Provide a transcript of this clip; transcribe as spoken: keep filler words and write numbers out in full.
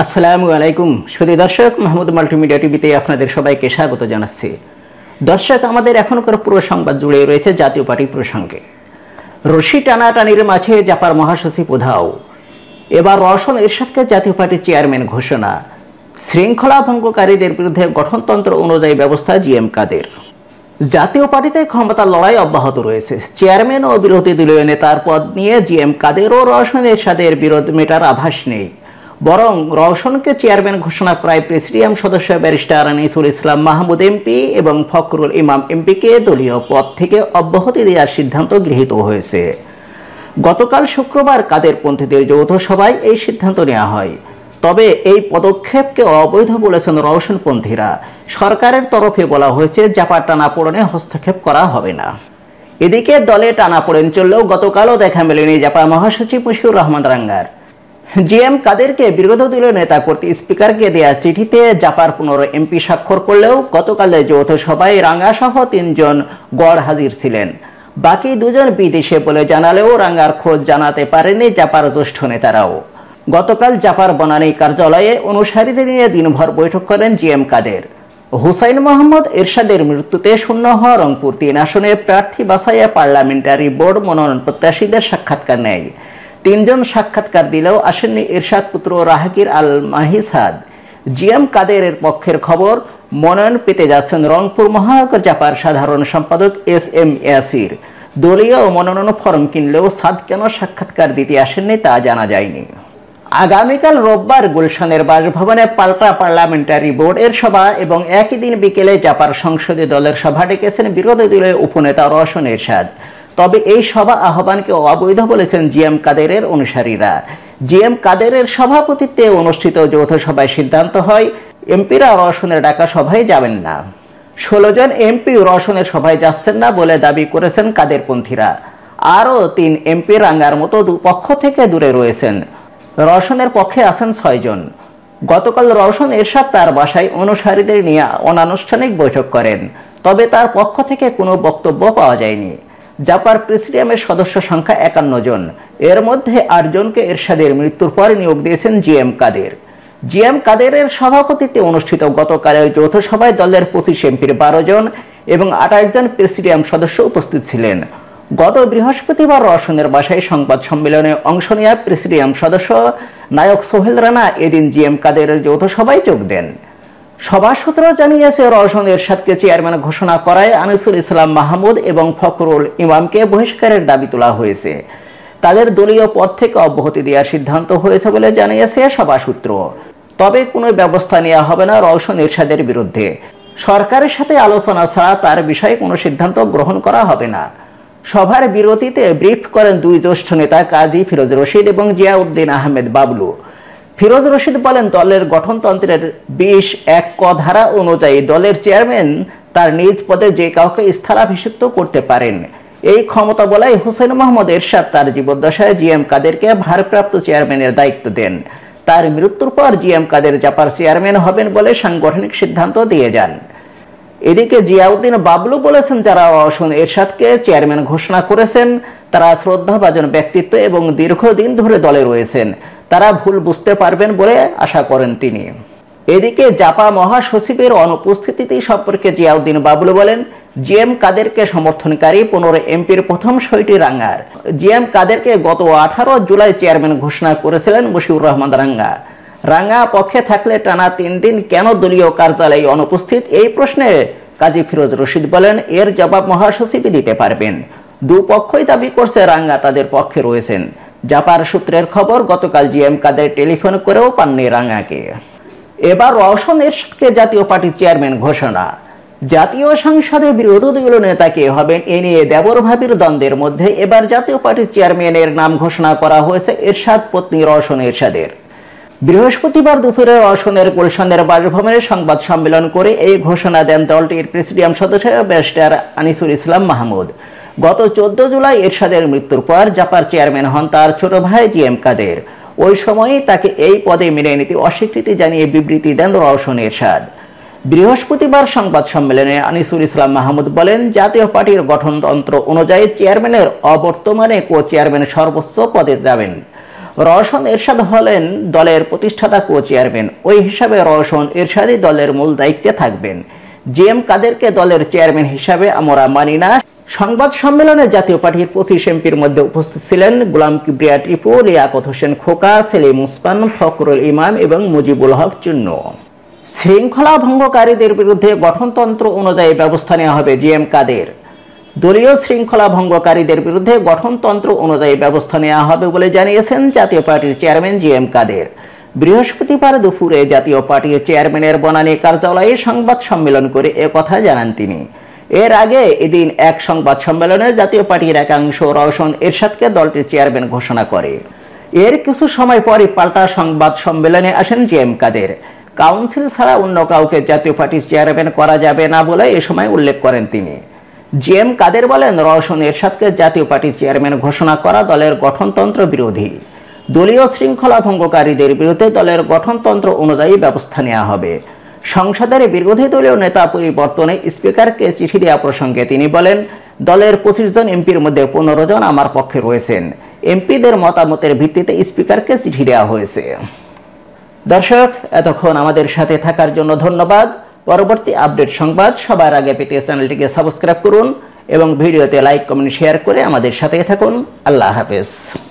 আসসালামু আলাইকুম সুধী দর্শক, মাহমুদ মাল্টিমিডিয়া টিভিতে আপনাদের সবাইকে স্বাগত জানাচ্ছি। দর্শক, আমাদের এখনকার পুরো সংবাদ জুড়ে রয়েছে জাতীয় পার্টি প্রসঙ্গে। রশি টানাটানির মাঝে জাপার মহাসচিব উধাও, এবার রওশন এরশাদকে জাতীয় পার্টির চেয়ারম্যান ঘোষণা, শৃঙ্খলা ভঙ্গকারীদের বিরুদ্ধে গঠনতন্ত্র অনুযায়ী ব্যবস্থা জিএম কাদের। জাতীয় পার্টিতে ক্ষমতার লড়াই অব্যাহত রয়েছে। চেয়ারম্যান ও বিরোধী দলীয় নেতার পদ নিয়ে জিএম কাদের ও রওশন এরশাদের বিরোধ মেটার আভাস নেই, বরং রওশনকে চেয়ারম্যান ঘোষণা করায় প্রেসিডিয়াম সদস্য ব্যারিস্টার আনিসুল ইসলাম মাহমুদ এমপি এবং ফখরুল ইমাম এমপিকে দলীয় পদ থেকে অব্যাহতি দেওয়ার সিদ্ধান্ত গৃহীত হয়েছে। গতকাল শুক্রবার কাদেরপন্থীদের যৌথ সভায় এই সিদ্ধান্ত নেওয়া হয়। তবে এই পদক্ষেপকে অবৈধ বলেছেন রওশনপন্থীরা। সরকারের তরফে বলা হয়েছে জাপার টানাপোড়েনে হস্তক্ষেপ করা হবে না। এদিকে দলে টানাপোড়েন চললেও গতকালও দেখা মেলেনি জাপা মহাসচিব মশিউর রহমান রাঙ্গার। জিএম কাদেরকে বিরোধী দলীয় নেতা কর্তৃক স্পিকারকে দেয়া চিঠিতে জাপার পনেরো এমপি স্বাক্ষর করলেও গতকালের যৌথ সভায় রাঙ্গা সহ তিনজন গড় হাজির ছিলেন। বাকি দুজন বিদেশে বলে জানালেও রাঙ্গার খোঁজ জানাতে পারেনি জাপার জ্যেষ্ঠ নেতারাও। গতকাল জাপার বনানী কার্যালয়ে অনুসারীদের নিয়ে দিনভর বৈঠক করেন জিএম কাদের। হুসাইন মোহাম্মদ এরশাদের মৃত্যুতে শূন্য হওয়া রংপুর তিন আসনে প্রার্থী বাছাইয়ে পার্লামেন্টারি বোর্ড মনোনয়ন প্রত্যাশীদের সাক্ষাৎকার নেয়। তিনজন সাক্ষাৎকার দিলেও আসেননি এরশাদ পুত্র রাহাকির আল মাহিসাদ। জিএম কাদেরের পক্ষের খবর, মনোনয়ন পেতে যাচ্ছেন রংপুর মহানগর জাপার সাধারণ সম্পাদক এস এম ইয়াসির। দলীয় মনোনয়ন ফর্ম কিনলেও সাদ কেন সাক্ষাৎকার দিতে আসেননি তা জানা যায়নি। আগামীকাল রোববার গুলশানের বাসভবনে পাল্টা পার্লামেন্টারি বোর্ডের সভা এবং একই দিন বিকেলে জাপার সংসদীয় দলের সভা ডেকেছেন বিরোধী দলের উপনেতা রওশন এরশাদ। তবে এই সভা আহ্বানকে অবৈধ বলেছেন জিএম কাদেরের অনুসারীরা। জিএম কাদেরের সভাপতিত্বে অনুষ্ঠিত যৌথ সভায় সিদ্ধান্ত হয় এমপিরা রওশনের ডাকা সভায় যাবেন না। ষোলো জন এমপি রওশনের সভায় যাচ্ছেন না বলে দাবি করেছেন কাদেরপন্থীরা। আরও তিন এমপি রাঙ্গার মতো দুপক্ষ থেকে দূরে রয়েছেন। রওশনের পক্ষে আছেন ছয়জন। গতকাল রওশন এরশাদ তার বাসায় অনুসারীদের নিয়ে অনানুষ্ঠানিক বৈঠক করেন, তবে তার পক্ষ থেকে কোনো বক্তব্য পাওয়া যায়নি। জাপার প্রেসিডিয়ামের সদস্য সংখ্যা একান্ন জন, এর মধ্যে আট জনকে এরশাদের মৃত্যুর পর নিয়োগ দিয়েছেন জিএম কাদের। জিএম কাদেরের সভাপতিত্বে অনুষ্ঠিত গতকালের যৌথ সভায় দলের পঁচিশ এমপির বারো জন এবং আঠাশ জন প্রেসিডিয়াম সদস্য উপস্থিত ছিলেন। গত বৃহস্পতিবার রওশনের বাসায় সংবাদ সম্মেলনে অংশ নেওয়া প্রেসিডিয়াম সদস্য নায়ক সোহেল রানা এদিন জিএম কাদেরের যৌথ সভায় যোগ দেন। সভা সূত্র জানিয়েছে রওশন এরশাদকে চেয়ারম্যান ঘোষণা করায় আনিসুল ইসলাম মাহমুদ এবং ফখরুল ইমামকে বহিষ্কারের দাবি তোলা হয়েছে। তাদের দলীয় পদ থেকে অব্যাহতি দেওয়ার সিদ্ধান্ত হয়েছে বলে জানিয়েছে সভা সূত্র। তবে কোনো ব্যবস্থা নেওয়া হবে না রওশন এরশাদের বিরুদ্ধে। সরকারের সাথে আলোচনা ছাড়া তার বিষয়ে কোনো সিদ্ধান্ত গ্রহণ করা হবে না। সভার বিরতিতে ব্রিফ করেন দুই জ্যেষ্ঠ নেতা কাজী ফিরোজ রশিদ এবং জিয়াউদ্দিন আহমেদ বাবলু। ফিরোজ রশিদ বলেন, দলের গঠনতন্ত্রের বিশ এক ক ধারা অনুযায়ী দলের চেয়ারম্যান তার নিজ পদে যে কাউকে স্থলাভিষিক্ত করতে পারেন। এই ক্ষমতা বলাই হুসেন মোহাম্মদ এরশাদ তার জীবদ্দশায় জিএম কাদেরকে ভারপ্রাপ্ত চেয়ারম্যানের দায়িত্ব দেন। তার মৃত্যুর পর জিএম কাদের জাপার চেয়ারম্যান হবেন বলে সাংগঠনিক সিদ্ধান্ত দিয়ে যান। এদিকে জিয়াউদ্দিন বাবলু বলেছেন, যারা রওশন এরশাদকে চেয়ারম্যান ঘোষণা করেছেন তারা শ্রদ্ধাভাজন ব্যক্তিত্ব এবং দীর্ঘদিন ধরে দলে রয়েছেন। তারা ভুল বুঝতে পারবেন বলে আশা করেন তিনি। এদিকে জাপা মহাসচিবের অনুপস্থিতি সম্পর্কে জিয়াউদ্দিন বাবলু বলেন, জিএম কাদেরকে সমর্থনকারী পনেরো এমপির প্রথম সইটি রাঙ্গার। জিএম কাদেরকে গত আঠারো জুলাই চেয়ারম্যান ঘোষণা করেছিলেন মশিউর রহমান রাঙ্গা। রাঙ্গা পক্ষে থাকলে টানা তিন দিন কেন দলীয় কার্যালয়ে অনুপস্থিত, এই প্রশ্নে কাজী ফিরোজ রশিদ বলেন, এর জবাব মহাসচিবই দিতে পারবেন। দুপক্ষই দাবি করছে রাঙ্গা তাদের পক্ষে রয়েছেন। জাপার সূত্রের খবর, গতকাল জিএম কাদের টেলিফোন করেও পাননি রাঙ্গাকে। এবার রওশন এরশাদকে জাতীয় পার্টির চেয়ারম্যান ঘোষণা। জাতীয় সংসদে বিরোধী দলীয় নেতা কে হবেন এ নিয়ে দেবর ভাবির দ্বন্দ্বের মধ্যে এবার জাতীয় পার্টির চেয়ারম্যানের নাম ঘোষণা করা হয়েছে এরশাদ পত্নী রওশন এরশাদের। বৃহস্পতিবার দুপুরে রওশনের গুলশানের বাসভবনে সংবাদ সম্মেলন করে এই ঘোষণা দেন দলটির প্রেসিডিয়াম সদস্য ব্যারিস্টার আনিসুল ইসলাম মাহমুদ। গত চোদ্দ জুলাই এরশাদের মৃত্যুর পর জাপার চেয়ারম্যান হন তার ছোট ভাই জিএম কাদের। ওই সময়ই তাকে এই পদে মেনে নিতে অস্বীকৃতি জানিয়ে বিবৃতি দেন রওশন এরশাদ। বৃহস্পতিবার সংবাদ সম্মেলনে আনিসুল ইসলাম মাহমুদ বলেন, জাতীয় পার্টির গঠনতন্ত্র অনুযায়ী চেয়ারম্যানের অবর্তমানে কো চেয়ারম্যান সর্বোচ্চ পদে যাবেন। রওশন এরশাদ হলেন দলের প্রতিষ্ঠাতা কো চেয়ারম্যান, ওই হিসাবে রওশন এরশাদই দলের মূল দায়িত্বে থাকবেন। জি এম কাদেরকে দলের চেয়ারম্যান হিসাবে আমরা মানি না। সংবাদ সম্মেলনে জাতীয় পার্টির পঁচিশ এমপির মধ্যে উপস্থিত ছিলেন গোলাম কিবরিয়া টিপু, লিয়াকত হোসেন খোকা, সেলিম ওসমান, ফখরুল ইমাম এবং মুজিবুল হক চুন্ন। শৃঙ্খলা ভঙ্গকারীদের বিরুদ্ধে গঠনতন্ত্র অনুযায়ী ব্যবস্থা নেওয়া হবে জি এম কাদের। দলীয় শৃঙ্খলা ভঙ্গকারীদের বিরুদ্ধে গঠনতন্ত্র অনুযায়ী ব্যবস্থা নেওয়া হবে বলে জানিয়েছেন জাতীয় পার্টির চেয়ারম্যান জি এম কাদের। বৃহস্পতিবার দুপুরে জাতীয় পার্টির চেয়ারম্যানের বনানী কার্যালয়ে সংবাদ সম্মেলন করে একথা জানান তিনি। এর আগে এদিন এক সংবাদ সম্মেলনে জাতীয় পার্টির একাংশ রওশন এরশাদকে দলটির চেয়ারম্যান ঘোষণা করে। এর কিছু সময় পরই পাল্টা সংবাদ সম্মেলনে আসেন জি এম কাদের। কাউন্সিল ছাড়া অন্য কাউকে জাতীয় পার্টির চেয়ারম্যান করা যাবে না বলে এ সময় উল্লেখ করেন তিনি। জি এম কাদের বলেন, রওশন এরশাদকে জাতীয় পার্টির চেয়ারম্যান ঘোষণা করা দলের গঠনতন্ত্র বিরোধী। দলীয় শৃঙ্খলা ভঙ্গকারীদের বিরুদ্ধে দলের গঠনতন্ত্র অনুযায়ী ব্যবস্থা নেওয়া হবে। সংসদের বিরোধী দলীয় নেতা পরিবর্তনে স্পিকারকে চিঠি দেওয়া প্রসঙ্গে তিনি বলেন, দলের পঁচিশ জন এমপির মধ্যে পনেরো জন আমার পক্ষে রয়েছেন। এমপিদের মতামতের ভিত্তিতে স্পিকারকে চিঠি দেওয়া হয়েছে। দর্শক, এতক্ষণ আমাদের সাথে থাকার জন্য ধন্যবাদ। পরবর্তী আপডেট সংবাদ সবার আগে পেতে চ্যানেলটিকে সাবস্ক্রাইব করুন এবং ভিডিওতে লাইক, কমেন্ট, শেয়ার করে আমাদের সাথে থাকুন। আল্লাহ হাফেজ।